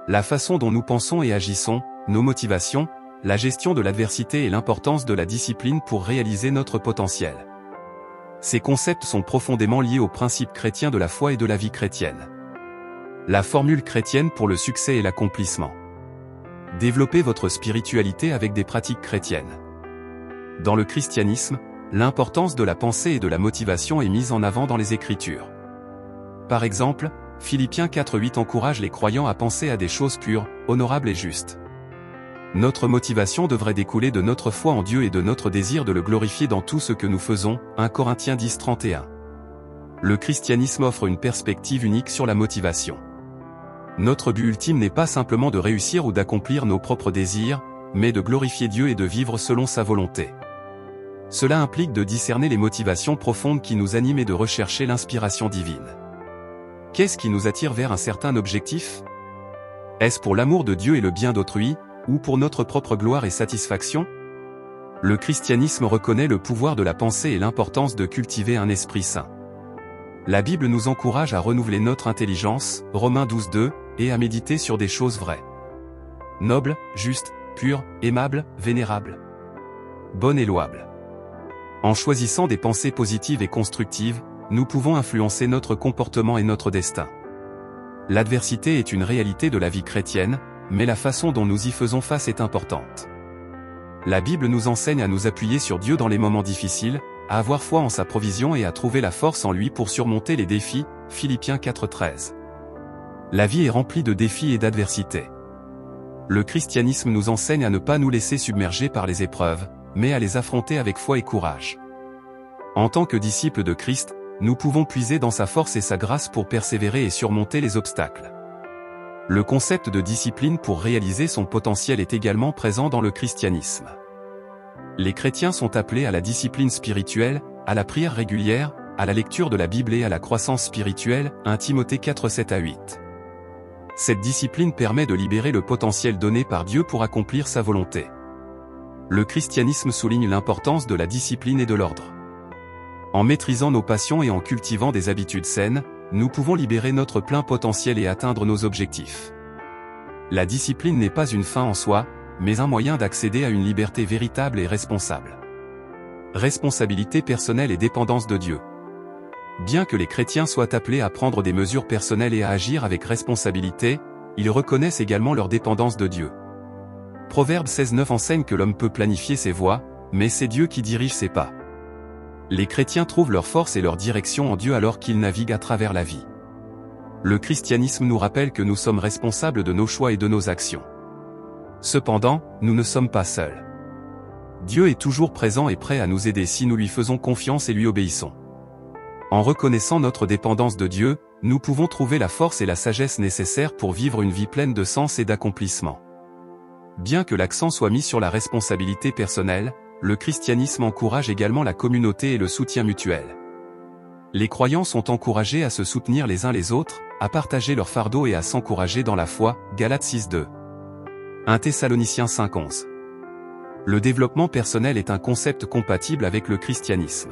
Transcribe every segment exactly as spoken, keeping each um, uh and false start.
La façon dont nous pensons et agissons, nos motivations, la gestion de l'adversité et l'importance de la discipline pour réaliser notre potentiel. Ces concepts sont profondément liés aux principes chrétiens de la foi et de la vie chrétienne. La formule chrétienne pour le succès et l'accomplissement. Développez votre spiritualité avec des pratiques chrétiennes. Dans le christianisme, l'importance de la pensée et de la motivation est mise en avant dans les Écritures. Par exemple, Philippiens quatre huit encourage les croyants à penser à des choses pures, honorables et justes. Notre motivation devrait découler de notre foi en Dieu et de notre désir de le glorifier dans tout ce que nous faisons, premier Corinthiens dix trente et un. Le christianisme offre une perspective unique sur la motivation. Notre but ultime n'est pas simplement de réussir ou d'accomplir nos propres désirs, mais de glorifier Dieu et de vivre selon sa volonté. Cela implique de discerner les motivations profondes qui nous animent et de rechercher l'inspiration divine. Qu'est-ce qui nous attire vers un certain objectif? Est-ce pour l'amour de Dieu et le bien d'autrui, ou pour notre propre gloire et satisfaction? Le christianisme reconnaît le pouvoir de la pensée et l'importance de cultiver un esprit saint. La Bible nous encourage à renouveler notre intelligence, Romains douze deux, et à méditer sur des choses vraies, nobles, justes, pures, aimables, vénérables, bonnes et louables. En choisissant des pensées positives et constructives, nous pouvons influencer notre comportement et notre destin. L'adversité est une réalité de la vie chrétienne, mais la façon dont nous y faisons face est importante. La Bible nous enseigne à nous appuyer sur Dieu dans les moments difficiles, à avoir foi en sa provision et à trouver la force en lui pour surmonter les défis, Philippiens quatre treize. La vie est remplie de défis et d'adversités. Le christianisme nous enseigne à ne pas nous laisser submerger par les épreuves, mais à les affronter avec foi et courage. En tant que disciples de Christ, nous pouvons puiser dans sa force et sa grâce pour persévérer et surmonter les obstacles. Le concept de discipline pour réaliser son potentiel est également présent dans le christianisme. Les chrétiens sont appelés à la discipline spirituelle, à la prière régulière, à la lecture de la Bible et à la croissance spirituelle, premier Timothée quatre sept à huit. Cette discipline permet de libérer le potentiel donné par Dieu pour accomplir sa volonté. Le christianisme souligne l'importance de la discipline et de l'ordre. En maîtrisant nos passions et en cultivant des habitudes saines, nous pouvons libérer notre plein potentiel et atteindre nos objectifs. La discipline n'est pas une fin en soi, mais un moyen d'accéder à une liberté véritable et responsable. Responsabilité personnelle et dépendance de Dieu. Bien que les chrétiens soient appelés à prendre des mesures personnelles et à agir avec responsabilité, ils reconnaissent également leur dépendance de Dieu. Proverbe seize neuf enseigne que l'homme peut planifier ses voies, mais c'est Dieu qui dirige ses pas. Les chrétiens trouvent leur force et leur direction en Dieu alors qu'ils naviguent à travers la vie. Le christianisme nous rappelle que nous sommes responsables de nos choix et de nos actions. Cependant, nous ne sommes pas seuls. Dieu est toujours présent et prêt à nous aider si nous lui faisons confiance et lui obéissons. En reconnaissant notre dépendance de Dieu, nous pouvons trouver la force et la sagesse nécessaires pour vivre une vie pleine de sens et d'accomplissement. Bien que l'accent soit mis sur la responsabilité personnelle, le christianisme encourage également la communauté et le soutien mutuel. Les croyants sont encouragés à se soutenir les uns les autres, à partager leur fardeau et à s'encourager dans la foi, Galates six deux. premier Thessaloniciens cinq onze. Le développement personnel est un concept compatible avec le christianisme.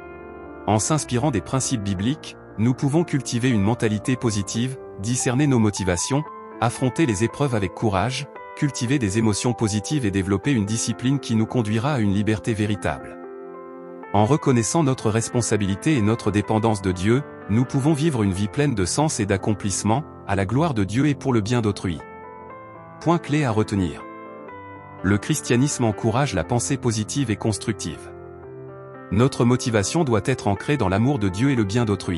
En s'inspirant des principes bibliques, nous pouvons cultiver une mentalité positive, discerner nos motivations, affronter les épreuves avec courage, cultiver des émotions positives et développer une discipline qui nous conduira à une liberté véritable. En reconnaissant notre responsabilité et notre dépendance de Dieu, nous pouvons vivre une vie pleine de sens et d'accomplissement, à la gloire de Dieu et pour le bien d'autrui. Point clé à retenir. Le christianisme encourage la pensée positive et constructive. Notre motivation doit être ancrée dans l'amour de Dieu et le bien d'autrui.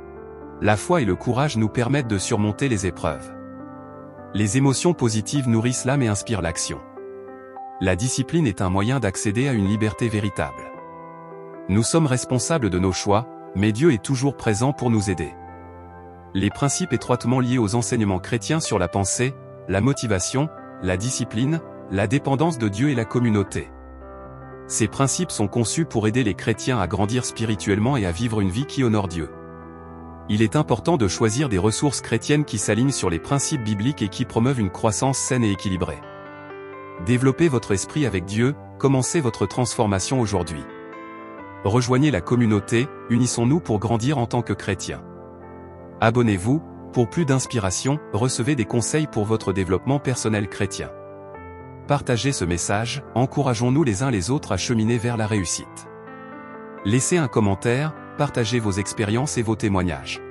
La foi et le courage nous permettent de surmonter les épreuves. Les émotions positives nourrissent l'âme et inspirent l'action. La discipline est un moyen d'accéder à une liberté véritable. Nous sommes responsables de nos choix, mais Dieu est toujours présent pour nous aider. Les principes étroitement liés aux enseignements chrétiens sur la pensée, la motivation, la discipline, la dépendance de Dieu et la communauté. Ces principes sont conçus pour aider les chrétiens à grandir spirituellement et à vivre une vie qui honore Dieu. Il est important de choisir des ressources chrétiennes qui s'alignent sur les principes bibliques et qui promeuvent une croissance saine et équilibrée. Développez votre esprit avec Dieu, commencez votre transformation aujourd'hui. Rejoignez la communauté, unissons-nous pour grandir en tant que chrétiens. Abonnez-vous, Pour plus d'inspiration, recevez des conseils pour votre développement personnel chrétien. Partagez ce message, encourageons-nous les uns les autres à cheminer vers la réussite. Laissez un commentaire, partagez vos expériences et vos témoignages.